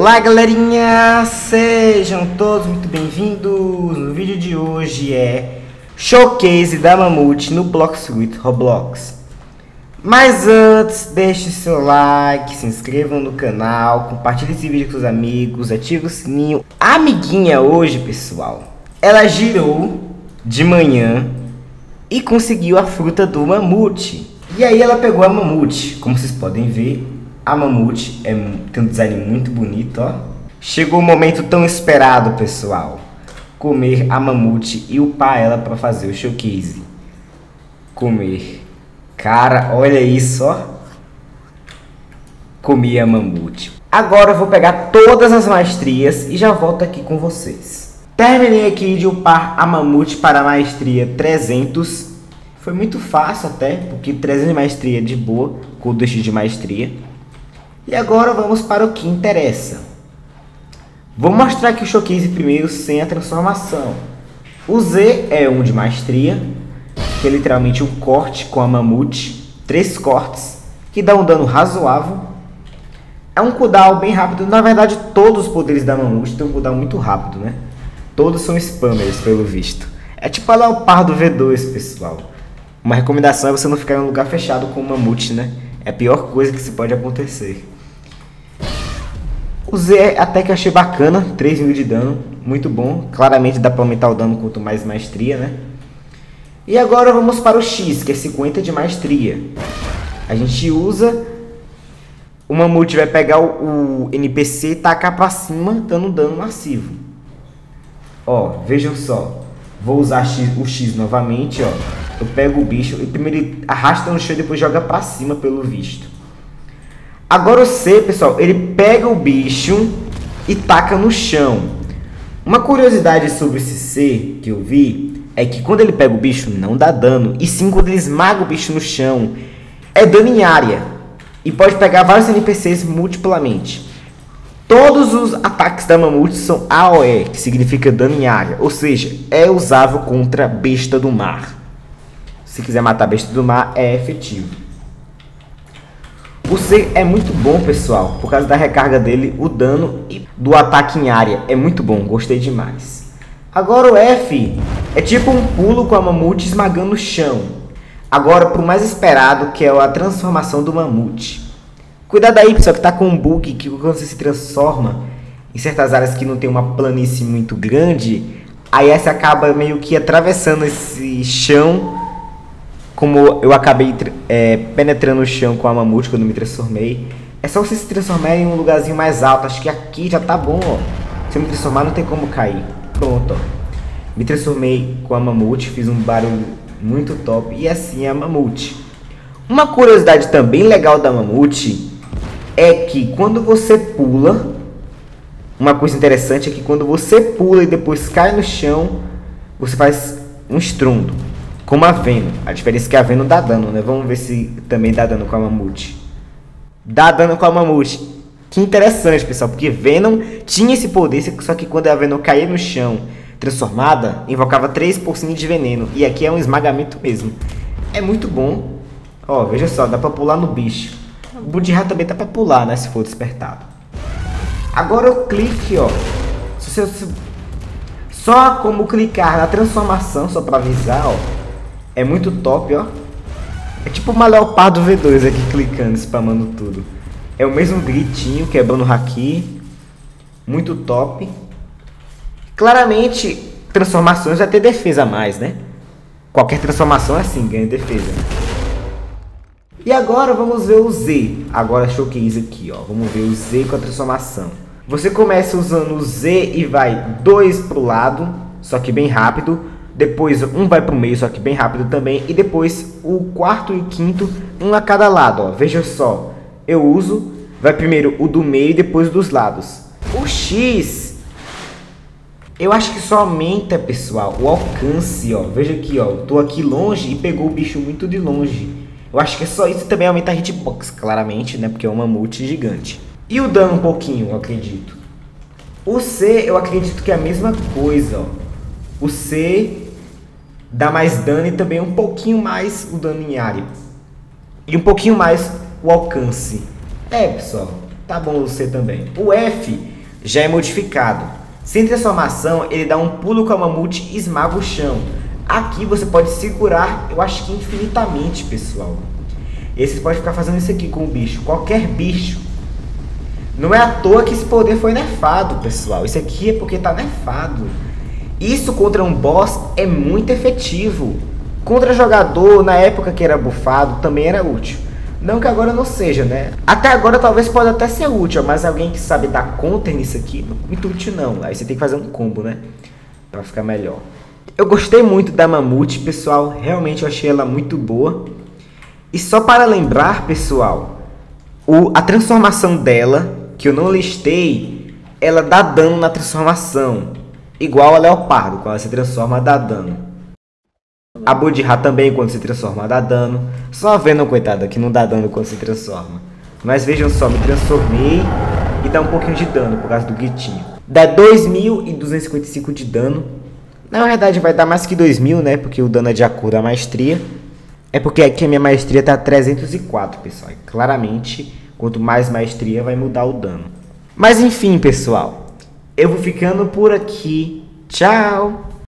Olá galerinha, sejam todos muito bem-vindos. No vídeo de hoje é Showcase da Mamute no Blox Fruit Roblox. Mas antes, deixe seu like, se inscrevam no canal, compartilhe esse vídeo com seus amigos, ative o sininho. A amiguinha hoje, pessoal, ela girou de manhã e conseguiu a fruta do mamute. E aí ela pegou a mamute, como vocês podem ver. A mamute tem um design muito bonito, ó. Chegou o momento tão esperado, pessoal. Comer a mamute e upar ela para fazer o showcase. Comer. Cara, olha isso, ó. Comi a mamute. Agora eu vou pegar todas as maestrias e já volto aqui com vocês. Terminei aqui de upar a mamute para a maestria 300. Foi muito fácil até, porque 300 de maestria de boa, com o 2x de maestria. E agora vamos para o que interessa. Vou mostrar aqui o showcase primeiro sem a transformação. O Z é um de maestria, que é literalmente um corte com a mamute. 3 cortes, que dá um dano razoável. É um cooldown bem rápido. Na verdade, todos os poderes da mamute têm um cooldown muito rápido, né? Todos são spammers, pelo visto. É tipo a Leopardo V2, pessoal. Uma recomendação é você não ficar em um lugar fechado com o mamute, né? É a pior coisa que se pode acontecer. O Z até que achei bacana, 3.000 de dano, muito bom. Claramente dá para aumentar o dano quanto mais maestria, né? E agora vamos para o X, que é 50 de maestria. A gente usa... O mamute vai pegar o NPC e tacar para cima, dando dano massivo. Ó, vejam só. Vou usar o X novamente, ó. Eu pego o bicho e primeiro ele arrasta no chão e depois joga para cima, pelo visto. Agora o C, pessoal, ele pega o bicho e taca no chão. Uma curiosidade sobre esse C que eu vi é que quando ele pega o bicho não dá dano, e sim quando ele esmaga o bicho no chão é dano em área. E pode pegar vários NPCs multiplamente. Todos os ataques da mamute são AOE, que significa dano em área, ou seja, é usável contra a besta do mar. Se quiser matar a besta do mar, é efetivo. O C é muito bom, pessoal, por causa da recarga dele, o dano e do ataque em área. É muito bom, gostei demais. Agora o F é tipo um pulo com a mamute esmagando o chão. Agora para o mais esperado, que é a transformação do mamute. Cuidado aí, pessoal, que tá com um bug que quando você se transforma em certas áreas que não tem uma planície muito grande, aí você acaba meio que atravessando esse chão. Como eu acabei penetrando o chão com a mamute quando me transformei. É só você se transformar em um lugarzinho mais alto. Acho que aqui já tá bom, ó. Se eu me transformar não tem como cair. Pronto, ó. Me transformei com a mamute, fiz um barulho muito top. E assim é a mamute. Uma curiosidade também legal da mamute é que quando você pula... Uma coisa interessante é que quando você pula e depois cai no chão, você faz um estrondo. Como a Venom. A diferença é que a Venom dá dano, né? Vamos ver se também dá dano com a mamute. Dá dano com a mamute. Que interessante, pessoal. Porque Venom tinha esse poder, só que quando a Venom caía no chão, transformada, invocava 3% de veneno. E aqui é um esmagamento mesmo. É muito bom. Ó, veja só, dá pra pular no bicho. O Budiha também dá pra pular, né? Se for despertado. Agora o clique, ó. Só como clicar na transformação, só pra avisar, ó. É muito top, ó. É tipo uma Leopardo V2 aqui clicando, spamando tudo. É o mesmo gritinho, quebrando o haki. Muito top. Claramente, transformações vai ter defesa a mais, né? Qualquer transformação é assim, ganha defesa. E agora vamos ver o Z. Agora showcase aqui, ó. Vamos ver o Z com a transformação. Você começa usando o Z e vai 2 pro lado, só que bem rápido. Depois um vai para o meio, só que bem rápido também. E depois o quarto e o quinto, um a cada lado, ó. Veja só, eu uso, vai primeiro o do meio e depois dos lados. O X, eu acho que só aumenta, pessoal, o alcance, ó. Veja aqui, ó, eu tô aqui longe e pegou o bicho muito de longe. Eu acho que é só isso, também aumenta a hitbox, claramente, né, porque é um mamute gigante. E o dano um pouquinho, eu acredito. O C, eu acredito que é a mesma coisa, ó. O C... dá mais dano e também um pouquinho mais o dano em área. E um pouquinho mais o alcance. É, pessoal, tá bom o C também. O F já é modificado. Sem transformação, ele dá um pulo com a mamute e esmaga o chão. Aqui você pode segurar, eu acho que infinitamente, pessoal. E aí você pode ficar fazendo isso aqui com o bicho, qualquer bicho. Não é à toa que esse poder foi nerfado, pessoal. Isso aqui é porque tá nerfado. Isso contra um boss é muito efetivo. Contra jogador, na época que era buffado, também era útil. Não que agora não seja, né? Até agora talvez pode até ser útil, mas alguém que sabe dar counter nisso aqui, não é muito útil não. Aí você tem que fazer um combo, né? Pra ficar melhor. Eu gostei muito da mamute, pessoal. Realmente eu achei ela muito boa. E só para lembrar, pessoal, a transformação dela, que eu não listei, ela dá dano na transformação. Igual a Leopardo, quando ela se transforma, dá dano. A Budiha também, quando se transforma, dá dano. Só a Venom, coitada, que não dá dano quando se transforma. Mas vejam só, me transformei e dá um pouquinho de dano por causa do gritinho. Dá 2.255 de dano. Na verdade vai dar mais que 2.000, né? Porque o dano é de acordo com a maestria. É porque aqui a minha maestria tá 304, pessoal. E claramente, quanto mais maestria vai mudar o dano. Mas enfim, pessoal. Eu vou ficando por aqui. Tchau!